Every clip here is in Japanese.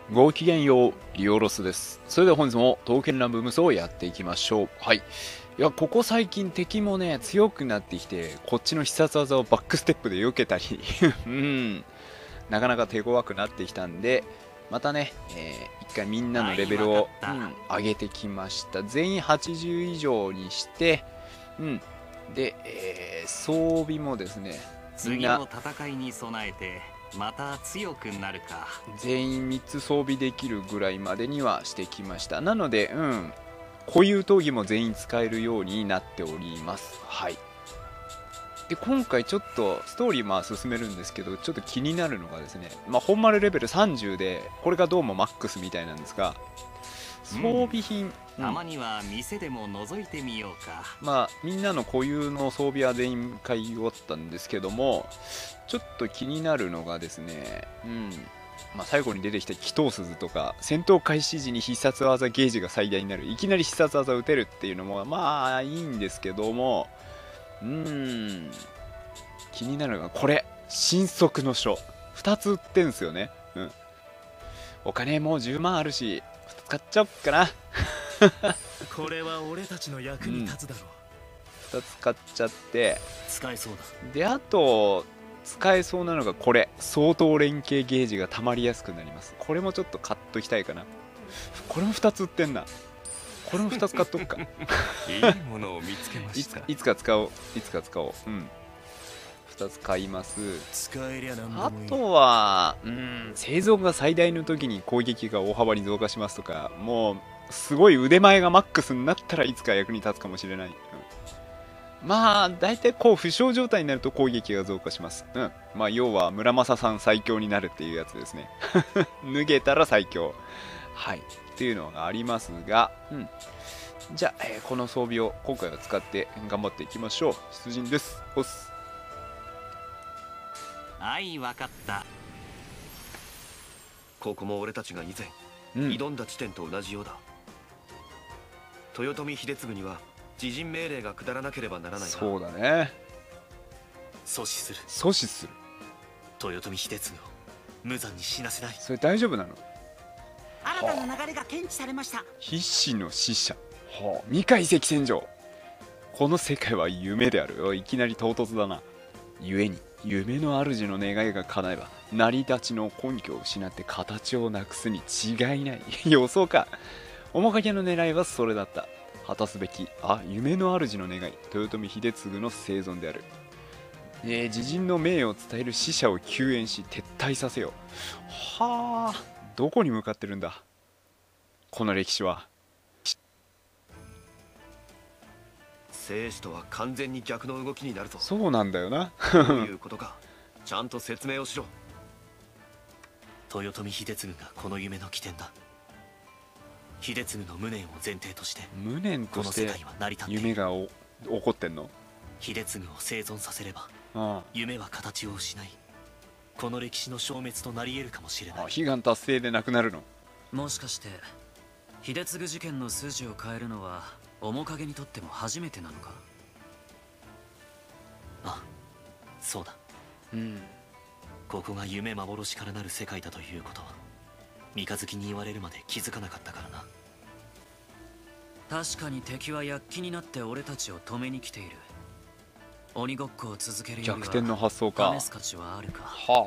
ごきげんよう、リオロスです。それでは本日も刀剣乱舞無双をやっていきましょう。はい。いや、ここ最近敵もね、強くなってきて、こっちの必殺技をバックステップで避けたり、なかなか手強くなってきたんで、またね、一回みんなのレベルを、上げてきました。全員80以上にして、で、装備もですね、みんな、 次の戦いに備えて、また強くなるか。 全員3つ装備できるぐらいまでにはしてきました。なので、固有闘技も全員使えるようになっております。はい。で、今回ちょっとストーリー進めるんですけど、ちょっと気になるのがですね、本丸レベル30で、これがどうもマックスみたいなんですが、装備品、 たまには店でも覗いてみようか。 みんなの固有の装備は全員買い終わったんですけども、ちょっと気になるのがですね、最後に出てきた祈祷鈴とか、戦闘開始時に必殺技ゲージが最大になる、いきなり必殺技を打てるっていうのもいいんですけども、気になるのがこれ、神速の書2つ売ってんすよね。お金もう10万あるし使っちゃおっかな。 これは俺たちの役に立つだろう。2つ買っちゃって使えそうだ。 で、あと使えそうなのがこれ、相当連携ゲージが溜まりやすくなります。これもちょっと買っときたいかな。これも2つ売ってんな。これも2つ買っとくか。いいものを見つけました。 いつか使おう。2つ買います。 使えりゃなんであもいい。 とは生存が最大の時に攻撃が大幅に増加しますとか、もうすごい腕前がマックスになったらいつか役に立つかもしれない。大体こう負傷状態になると攻撃が増加します。要は村正さん最強になるっていうやつですね。脱げたら最強。はい。っていうのがありますが、じゃあ、この装備を今回は使って頑張っていきましょう。出陣です。おっす。 はい、わかった。 ここも俺たちが以前、挑んだ地点と同じようだ。豊臣秀次には自陣命令が下らなければならないが、 そうだね。 阻止する。 阻止する。 豊臣秀次を無残に死なせない。 それ大丈夫なの？ 新たな流れが検知されました。 必死の使者。未開石戦場。この世界は夢である。いきなり唐突だな。故に夢の主の願いが叶えば成り立ちの根拠を失って形をなくすに違いない。予想か。面影の狙いはそれだった。果たすべき夢の主の願い、豊臣秀次の生存である。自陣の名誉を伝える使者を救援し撤退させよ。どこに向かってるんだこの歴史は。 生死とは完全に逆の動きになるぞ。 そうなんだよな。 どういうことかちゃんと説明をしろ。 豊臣秀次がこの夢の起点だ。秀次の無念を前提として、 無念としてこの世界は成り立っている。 夢が起こってんの？ 秀次を生存させれば、夢は形を失い、この歴史の消滅となり得るかもしれない。 悲願達成でなくなるの？ もしかして秀次事件の筋を変えるのは面影にとっても初めてなのか？ そうだ。ここが夢幻からなる世界だということは三日月に言われるまで気づかなかったからな。 確かに敵は躍起になって俺たちを止めに来ている。鬼ごっこを続けるよりは逆転の発想か。 試す価値はあるか。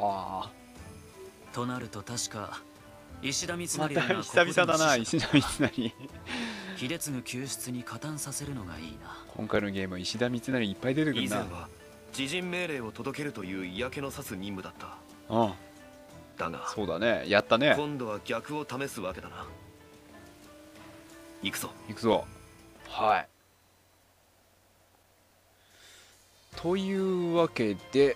となると確か石田三成が久々だな。石田三成。 秀次救出に加担させるのがいいな。 今回のゲームは石田三成いっぱい出てくるな。 以前は自陣命令を届けるという嫌気のさす任務だった。だがそうだね、やったね。 今度は逆を試すわけだな。行くぞ。 はい。というわけで、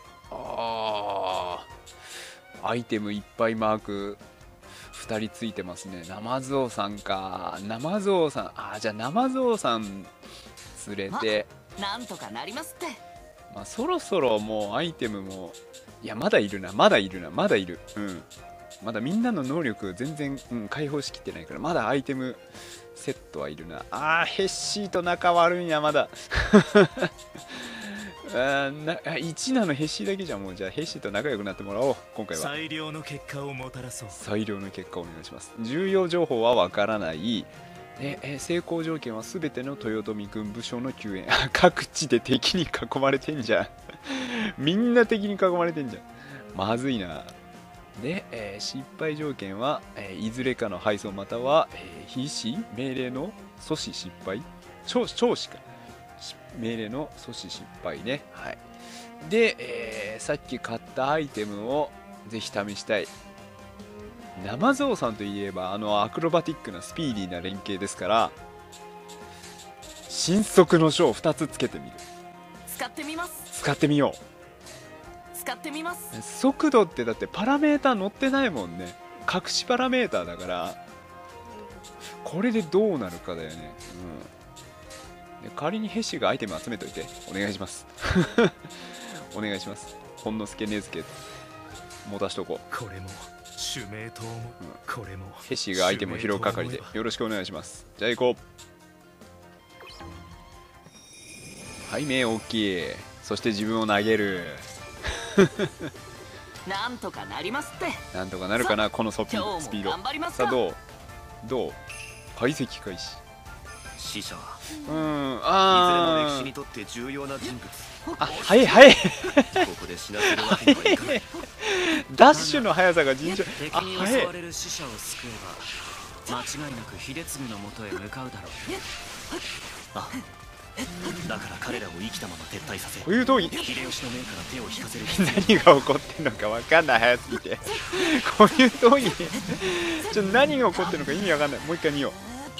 アイテムいっぱいマーク2人ついてますね。ナマズオさんか。ナマズオさん、じゃあナマズオさん連れて、 なんとかなりますって。 そろそろもうアイテムも、いやまだいる。まだまだみんなの能力全然、解放しきってないから、まだアイテムセットはいるな。ヘッシーと仲悪いんやまだ。 1なのヘッシーだけじゃん。もうじゃあヘッシーと仲良くなってもらおう今回は。 最良の結果をもたらそう。 最良の結果をお願いします。重要情報はわからない。成功条件は全ての豊臣軍武将の救援。各地で敵に囲まれてんじゃん。みんな敵に囲まれてんじゃん。まずいな。で、失敗条件は、いずれかの敗走または、非死命令の阻止失敗、聴取か命令の阻止失敗ね。はい。で、さっき買ったアイテムをぜひ試したい。生ゾウさんといえばアクロバティックなスピーディーな連携ですから、神速の書を2つつけてみる。 使ってみます。 使ってみよう。 使ってみます。 速度ってだってパラメータ載ってないもんね。隠しパラメータだからこれでどうなるかだよね。で仮にヘッシーがアイテム集めといてお願いしますお願いします。本之助根付持たしとこう。 これも主名と思う、これもヘッシーがアイテムを拾う係でよろしくお願いします。じゃあ行こう。はい、目大きい。そして自分を投げるなんとかなりますって。 なんとかなるかな、このスピード。さあどう解析開始。 死者はあいずれも歴史にとって重要な人物。 はいここで死なせるわけにはいかないダッシュの速さが尋常。 敵に襲われる死者を救えば間違いなく秀次のもとへ向かうだろう。 あ、だから彼らを生きたまま撤退させ、 こういう通り秀吉の面から手を引かせる必要何が起こってんのか分かんない、早すぎてこういう通り何が起こってるのか意味分かんない。もう一回見よう。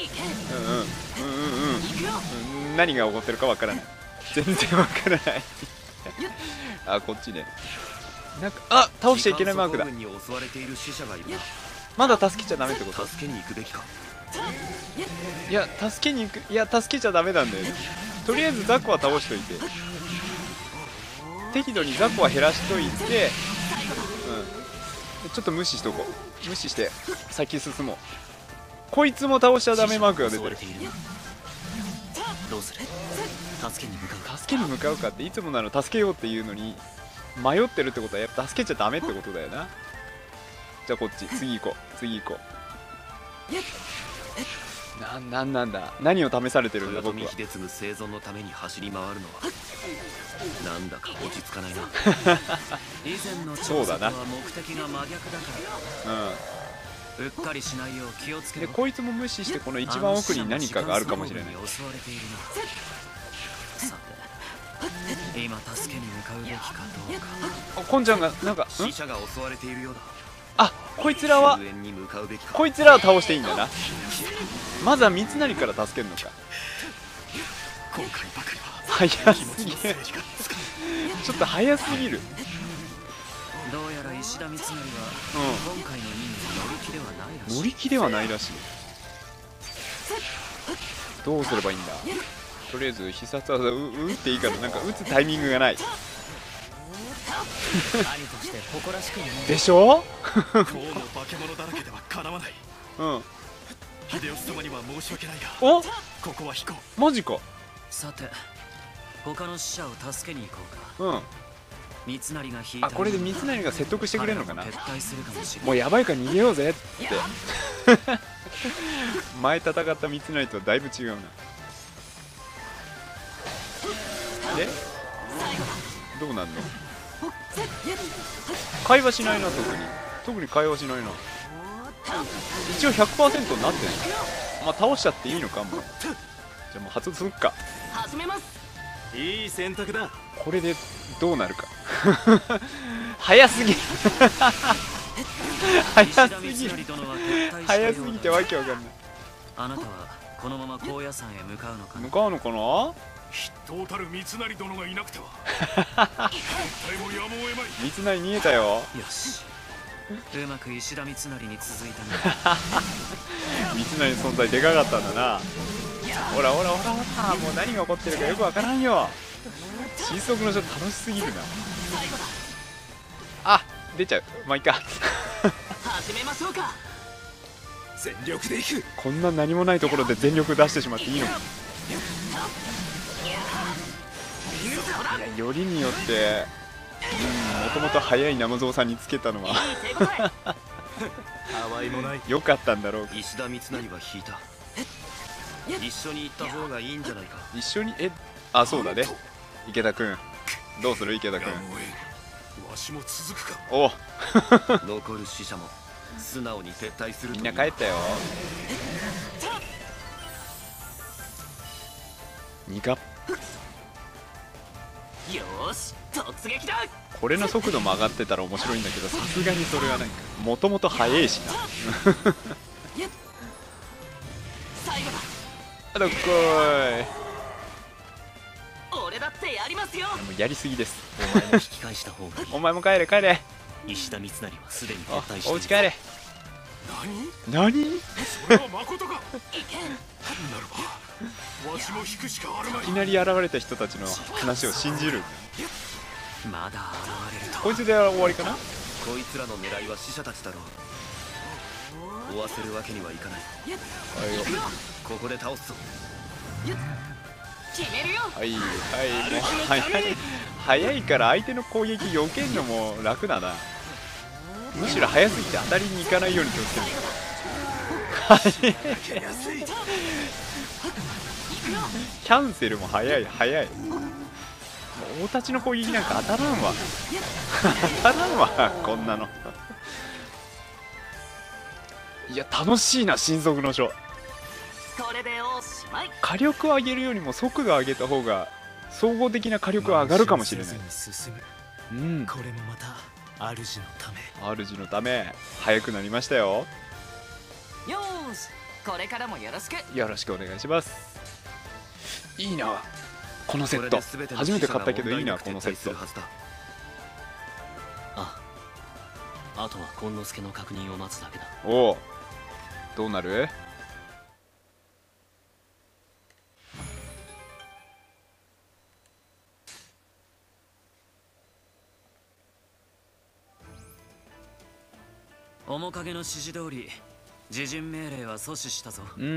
何が起こってるか分からない。全然分からないあ、こっちね。なんか倒しちゃいけないマークだ。 に襲われている死者がいるな。 まだ助けちゃダメってこと？ 助けに行くべきか。 いや助けに行く、いや助けちゃダメなんだよね。とりあえずザコは倒しといて、適度にザコは減らしといて、ちょっと無視しとこう。無視して先進もう。こいつも倒しちゃダメマークが出てる。 どうする？助けに向かう。 助けに向かうかっていつもなら助けようっていうのに迷ってるってことはやっぱ助けちゃダメってことだよな。じゃあこっち次行こう。次行こう。なんだ何を試されてるんだ僕は。 豊臣秀次生存のために走り回るのはなんだか落ち着かないな以前の調査とは目的が真逆だからうっかりしないよう気をつけろ。 でこいつも無視してこの一番奥に何かがあるかもしれない。 襲われているな。さて今助けに向かうべきかどうか。 コンちゃんがなんか死者が襲われているようだ。 こいつらは救援に向かうべきか。 こいつらは倒していいんだな。まずは三成から助けるのか。 今回ばかりは早すぎるちょっと早すぎる。 どうやら石田三成は今回の任務乗り気ではないらしい。 乗り気ではないらしい。どうすればいいんだ。とりあえず必殺技打っていいからなんか打つタイミングがない兄として誇らしく思うでしょこうも化け物だらけではかなわない。秀吉様には申し訳ないがおここは引こう。 マジか。 さて他の死者を助けに行こうか。三成が引いたこれで三成が説得してくれるのかな。 撤退するかもしれない。 もうやばいから逃げようぜって前戦った三成とはだいぶ違うな。でどうなんの。会話しないな。特に会話しないな。一応 100% になってる。まあ倒しちゃっていいのかもう。じゃあもう発動するか。 始めます。 いい選択だ。 これでどうなるか早すぎる早すぎる早すぎてわけわかんない。 あなたはこのまま高野山へ向かうのかな。 向かうのかな。 筆頭たる三成殿がいなくては一体もやむを得まい。 三成見えたよ。 よしうまく石田三成に続いたね三成の存在でかかったんだな。ほらもう何が起こってるかよくわからんよ。神速の書楽しすぎるな。出ちゃう。まあいいか始めましょうか。 全力でいく。 こんな何もないところで全力出してしまっていいのか。 や、よりによってもともと速い生蔵さんにつけたのはよかったんだろう。 石田三成は引いた。一緒に行った方がいいんじゃないか。 一緒にあ、そうだね。池田君どうする？池田君。 わしも続くか。 お残る死者も素直に撤退するといい。 みんな帰ったよ。2か。 よーし突撃だ。 これの速度も上がってたら面白いんだけど、さすがにそれはないか。もともと速いしな。 最後だ。 あどっこーい。 俺だってやりますよ。 もうやりすぎです。 お前も引き返した方がいい。 お前も帰れ帰れ。 石田三成はすでに撤あ退している。 お家帰れ。 何？ 何？ それは誠か。ならばわしも引くしかあるまい。 いきなり現れた人たちの話を信じる。 まだ現れると。 こいつで終わりかな。 こいつらの狙いは死者たちだろう。追わせるわけにはいかない。 はいよ。 ここで倒すぞ。 決めるよ。 はいはい、もう早いから相手の攻撃避けんのも楽だな。むしろ早すぎて当たりに行かないように気をつける。キャンセルも早い早い。大たちの攻撃なんか当たらんわ。当たらんわこんなの。いや楽しいな神速の書。 これでおしまい。 火力を上げるよりも速度を上げた方が総合的な火力は上がるかもしれない。うん、 これもまた主のため。 主のため速くなりましたよ。 よーしこれからもよろしく。 よろしくお願いします。いいなこのセット。 これで全ての初めて買ったけどいいな死者がこのセット。 問題なく撤退するはずだ。 あとは権之助の確認を待つだけだ。 おおどうなる？ 面影の指示通り自陣命令は阻止したぞ。 うん、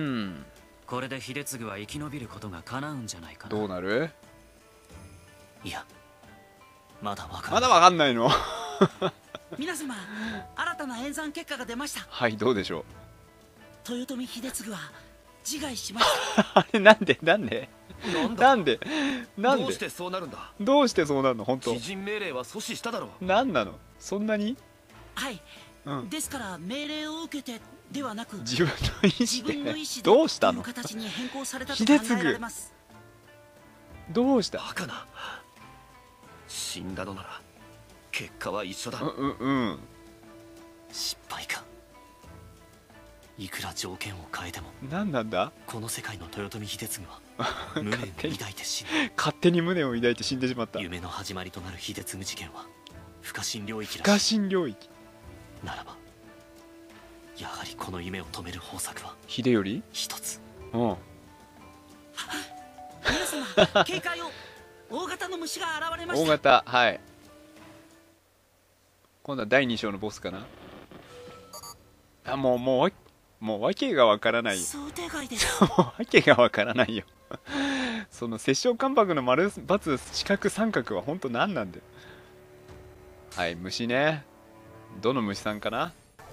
これで秀次は生き延びることが叶うんじゃないかな。 どうなる？ いや、まだわからない。 まだわかんないの？ 皆様、新たな演算結果が出ました。 はいどうでしょう。 豊臣秀次は自害しましあれなんでなんでなんでなんでどうしてそうなるんだ。 どうしてそうなるの本当。 知人命令は阻止しただろう。 なんなのそんなに？ た。はい、 うん、 ですから命令を受けてではなく自分の意自分の意思で思でどうしたの？ という形に変更されたと考秀次えられます。 どうした？ バカな。死んだのなら結果は一緒だ。 うん失敗か。いくら条件を変えてもなんなんだ。 この世界の豊臣秀次は無念を抱いて死ぬ。 勝手に無念を抱いて死んでしまった。 夢の始まりとなる秀次事件は不可侵領域不可らしい。 侵領域。 ならばやはりこの夢を止める方策は秀頼？ 一つ。 うん皆様、警戒を。大型の虫が現れまし大た。 型はい。今度は第2章のボスかな。あもう訳がわからない。 想定外です。 訳がわからないよその殺生関白の丸×四角三角は本当何なんだよ。はい虫ね。どの虫さんかな。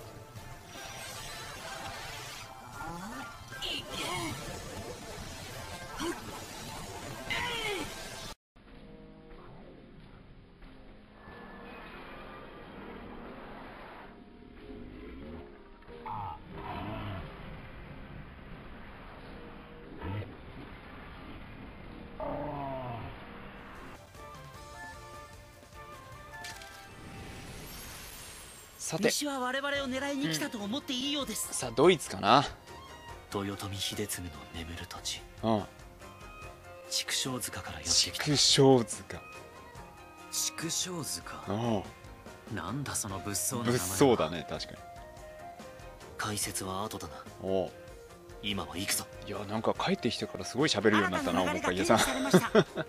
さて虫は我々を狙いに来たと思っていいようです。 さあドイツかな。 豊臣秀次の眠る土地うん筑紫塚からやってきた。 畜生塚。 畜生塚。 うんなんだその物騒な名前物は。 騒だね確かに。 解説は後だな。 お今は行くぞ。 いやなんか帰ってきてからすごい喋るようになったな。 新たな流れ面影さんが検知されました。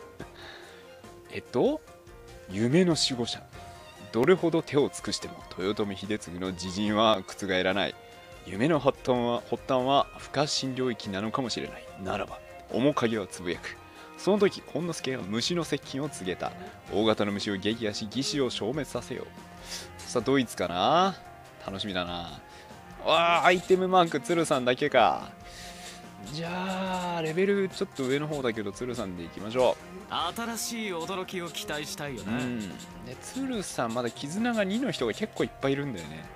夢の守護者。どれほど手を尽くしても豊臣秀次の自陣は覆らない。夢の発端は不可侵領域なのかもしれない。ならば面影はつぶやく。 その時本之助が虫の接近を告げた。大型の虫を撃破し義士を消滅させよう。さあドイツかな、楽しみだな。わあアイテムマーク鶴さんだけか。じゃあレベルちょっと上の方だけど鶴さんでいきましょ新しい驚きを期待したいよう。 ね。 で鶴さんまだ絆が2の人が結構いっぱいいるんだよね。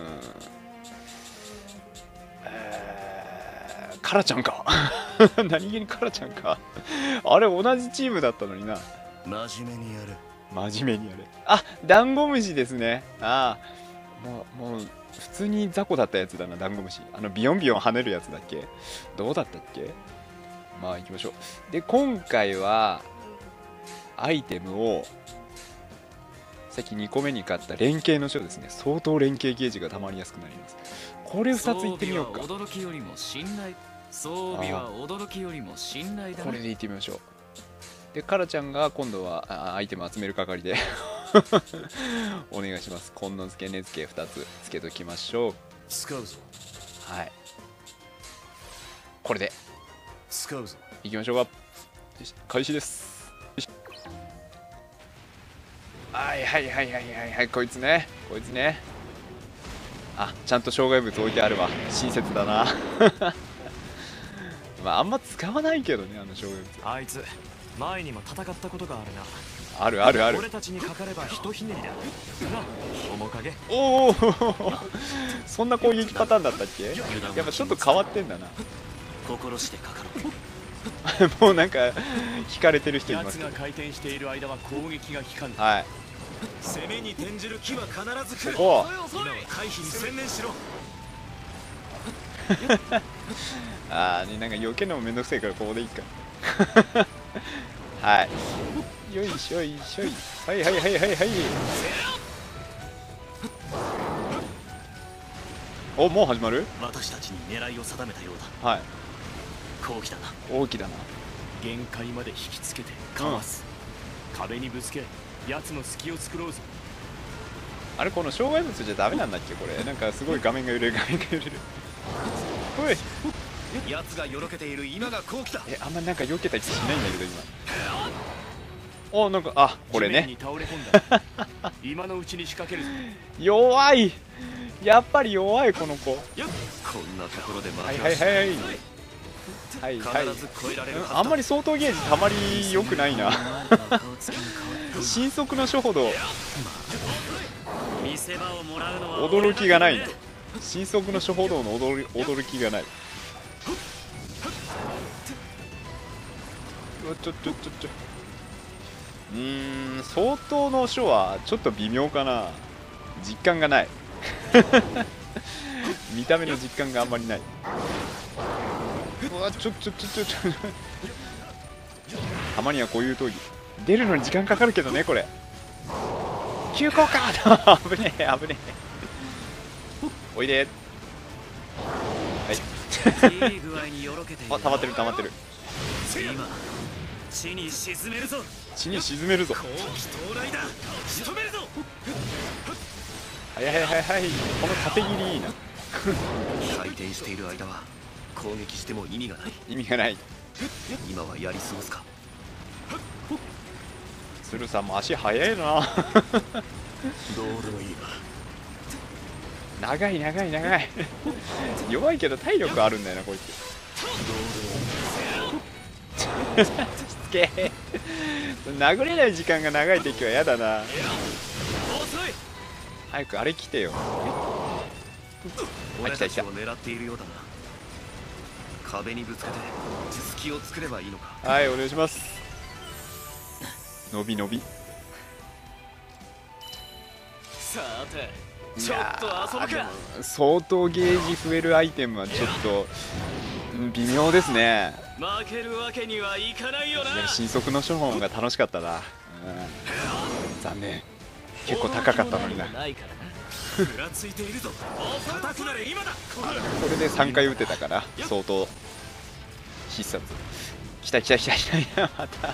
カラちゃんか何気にカラちゃんかあれ同じチームだったのにな。 真面目にやる。 真面目にやる。あ、ダンゴムシですね。ああ、もう普通に雑魚だったやつだな、ダンゴムシ。ビヨンビヨン跳ねるやつだっけ。どうだったっけ。まあ行きましょう。で今回はアイテムをさっき2個目に買った連携の書ですね。相当連携ゲージが溜まりやすくなります。これ2ついってみようか。 驚きよりも信頼。装備は驚きよりも信頼だな。 これでいってみましょう。でカラちゃんが今度はアイテム集める係でお願いします。今野付け根付け2つつけときましょう。 使うぞ。 はい、これで使うぞ。 いきましょうか。よし開始です。よしはいはいはいはいはいはい、こいつねこいつね。あ、ちゃんと障害物置いてあるわ。親切だなまああんま使わないけどね、障害物。 あいつ前にも戦ったことがあるな。 あるあるある。 俺たちにかかればひとひねりだな、面影。 おおそんな攻撃パターンだったっけ。やっぱちょっと変わってんだな心してかかろう。 もうなんか引かれてる人いますけど。 奴が回転している間は攻撃が効かん。 はい、 攻めに転じる気は必ず来る。 ここ今は回避に専念しろ。 あーね、なんか避けるのもめんどくせえからここでいいかはいよいしょいしょい。はいはいはいはいはい。お、もう始まる。 私たちに狙いを定めたようだ。 はい、 好機だな。 大きだな。 限界まで引きつけてかわす、壁にぶつけ奴の隙を作ろうぞ。 あれこの障害物じゃダメなんだっけこれ。なんかすごい画面が揺れる画面が揺れるおい、 奴がよろけている今が好機だ。 あんまなんか避けた気しないんだけど今。お、なんかあ、これね地面に倒れ込んだ今のうちに仕掛けるぞ。 弱い。やっぱり弱いこの子。 こんなところで負けはいはいはいはいはいはい。 必ず超えられるはずだ。 あんまり相当ゲージたまり良くないな新速の書ほど見せ場をもらうのは驚きがないな。新速の書ほどの驚きがない。ちょ相当の書はちょっと微妙かな。実感がない見た目の実感があんまりない。うわたまにはこういう闘技出るのに時間かかるけどね。これ急降下危ねえ危ねえおいで。はいいい具合によろけている。 あ、溜まってる溜まってる。 今地に沈めるぞ。 地に沈めるぞ。 好機到来だ。仕留めるぞ。 はいはいはいはい。この縦切りいいな回転している間は攻撃しても意味がない。 意味がない。 今はやり過ごすか。 鶴さんも足速いなどうでもいいわ。 長い長い長い弱いけど体力あるんだよなこいつしつけえ殴れない時間が長い敵は嫌だな。早くあれ来てよ。 俺たちを狙っているようだな。壁にぶつけて隙を作ればいいのか。 はい、お願いします。伸び伸び。 さてちょっと遊ぶか。相当ゲージ増えるアイテムはちょっと微妙ですね。 負けるわけにはいかないよな。 新速の書本が楽しかったな、残念。結構高かったのにな。こふらついているぞ。叩くなれ今だ。 れで3回打てたから相当必殺。来た来た来た来た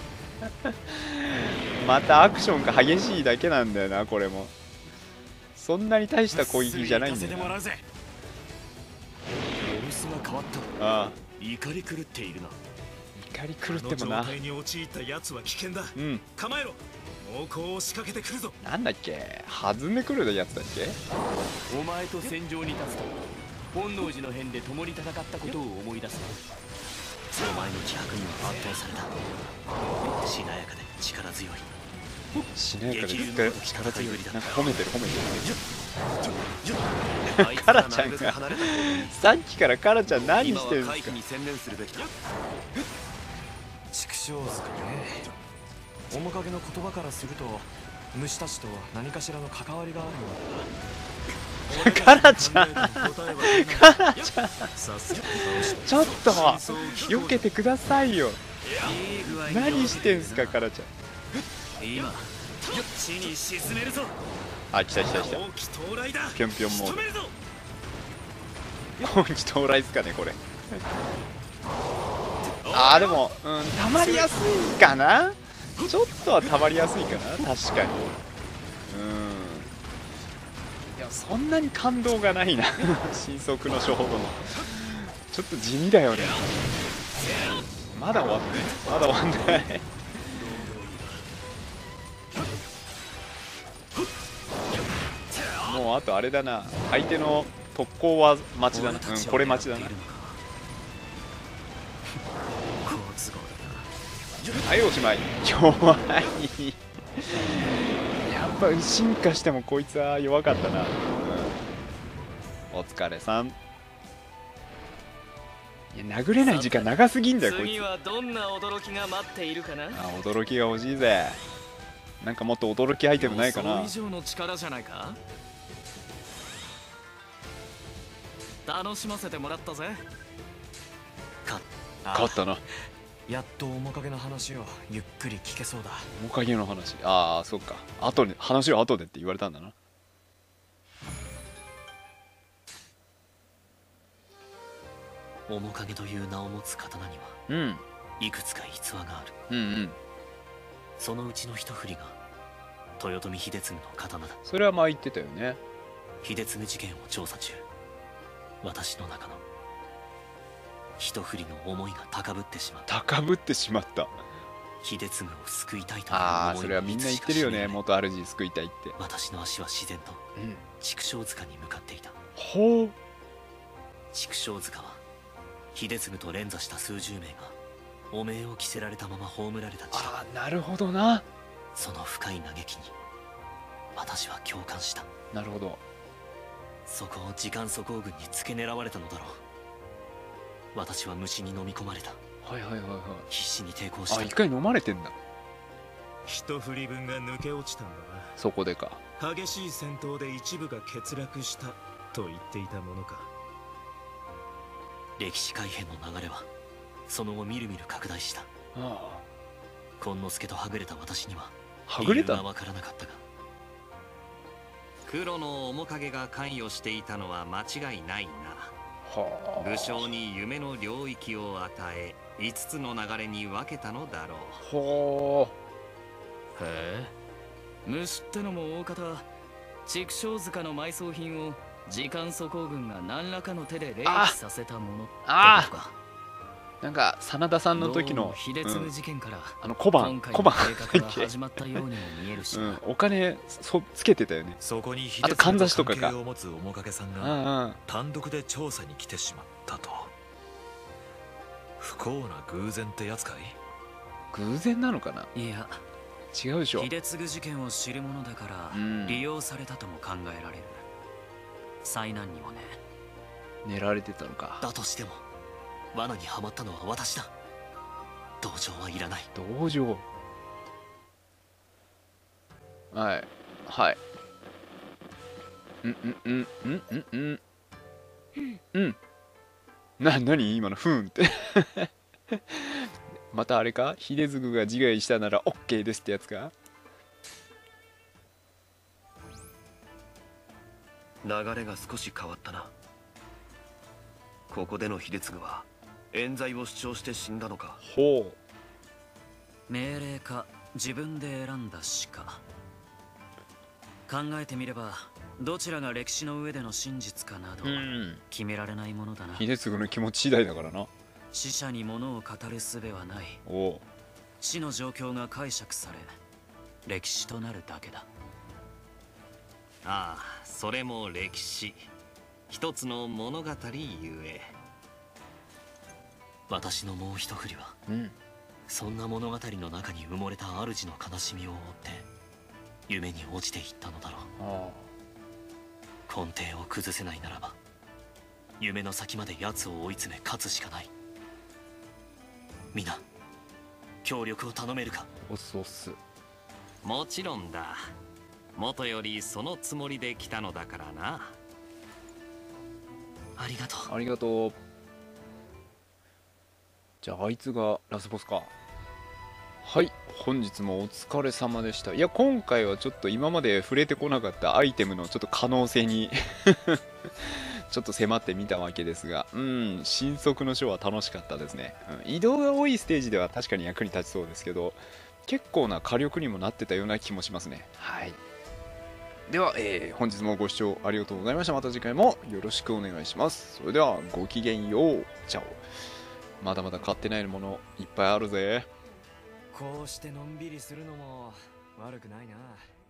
またアクションが激しいだけなんだよな。これもそんなに大した攻撃じゃないんだよな。 様子が変わった。 ああ、 怒り狂っているな。 怒り狂ってもな。 あの状態に陥った奴は危険だ。 うん。 構えろ。猛攻を仕掛けてくるぞ。 なんだっけ、弾んでくるやつだっけ。 お前と戦場に立つと本能寺の変で共に戦ったことを思い出す。 お前の気迫には圧倒された。しなやかで力強い。 しなやかで力強い。なんか褒めてる褒めてる。カラちゃんがさっきからカラちゃん何してるんですか。 畜生塚ね。面影の言葉からすると虫たちと何かしらの関わりがあるようだ。 カラちゃんカラちゃんちょっと避けてくださいよ。何してんすかカラちゃん。 今地に沈めるぞ。 あ、来た来た来た。ぴょんぴょんも今季到来っすかねこれ。あーでも、たまりやすいかな。ちょっとはたまりやすいかな、確かに。いや、そんなに感動がないな神速の初歩のちょっと地味だよね。まだ終わんないまだ終わんないもうあとあれだな、相手の特攻は待ちだな。これ待ちだな。はい、おしまい。弱いやっぱ進化してもこいつは弱かったな。お疲れさん。いや、殴れない時間長すぎんだよこいつ。 次はどんな驚きが待っているかな。 驚きが欲しいぜ。なんかもっと驚きアイテムないかな。 予想以上の力じゃないか。楽しませてもらったぜ。 勝ったな。 やっと面影の話をゆっくり聞けそうだ。 面影の話、ああそっか、後で話は後でって言われたんだな。 面影という名を持つ刀には、いくつか逸話がある。そのうちの一振りが豊臣秀次の刀だ。 それは前言ってたよね。 秀次事件を調査中、私の中の一振りの思いが高ぶってしまった。 高ぶってしまった。 秀次を救いたいという思い。 ああ、それはみんな言ってるよね、元主救いたいって。 私の足は自然と畜生塚に向かっていた。 ほう。 畜生塚は秀次と連座した数十名が汚名を着せられたまま葬られた地だ。 ああ、なるほどな。 その深い嘆きに私は共感した。 なるほど。 そこを時間粗行軍に付け狙われたのだろう。私は虫に飲み込まれた。 はいはいはいはい。 必死に抵抗した。 あ、一回飲まれてんだ。 一振り分が抜け落ちたんだな。 そこでか。 激しい戦闘で一部が欠落したと言っていたものか。 歴史改変の流れはその後みるみる拡大した。権之助とはぐれた私には理由が分からなかったが、 黒の面影が関与していたのは間違いないな。武将に夢の領域を与え5つの流れに分けたのだろう。 ほう。へえ、虫ってのも大方畜生塚の埋葬品を時間粗行軍が何らかの手で霊気させたものってことか。 なんか真田さんの時の秀次事件から小判計画が始まったようにも見えるし、 お金つけてたよね。 そこにあとかんざしとか関係を持つ面影さんが単独で調査に来てしまったと。不幸な偶然ってやつかい。 偶然なのかな。 いや違うでしょ。 秀次事件を知るものだから利用されたとも考えられる。災難にもね。 狙われてたのか。 だとしても罠にはまったのは私だ。同情はいらない。 同情。はいはい何今のふんってまたあれか、秀次が自害したなら OK ですってやつか。 流れが少し変わったな。ここでの秀次は冤罪を主張して死んだのか。 ほう。命令か自分で選んだ死か。考えてみればどちらが歴史の上での真実かなど決められないものだな。 秀次の気持ち次第だからな。 死者に物を語る術はない。死の状況が解釈され歴史となるだけだ。 ああ、それも歴史、一つの物語ゆえ。 私のもう一振りは、そんな物語の中に埋もれた主の悲しみを追って夢に落ちていったのだろう。根底を崩せないならば夢の先まで奴を追い詰め勝つしかない。皆協力を頼めるか。 おっすおっす。 もちろんだ。元よりそのつもりで来たのだからな。 ありがとう。 ありがとう。じゃああいつがラスボスか。はい、本日もお疲れ様でした。いや、今回はちょっと今まで触れてこなかったアイテムのちょっと可能性にちょっと迫ってみたわけですが、神速のショーは楽しかったですね。移動が多いステージでは確かに役に立ちそうですけど、結構な火力にもなってたような気もしますね。はい。では、本日もご視聴ありがとうございました。また次回もよろしくお願いします。それではごきげんよう。チャオ。まだまだ買ってないものいっぱいあるぜ。 こうしてのんびりするのも悪くないな。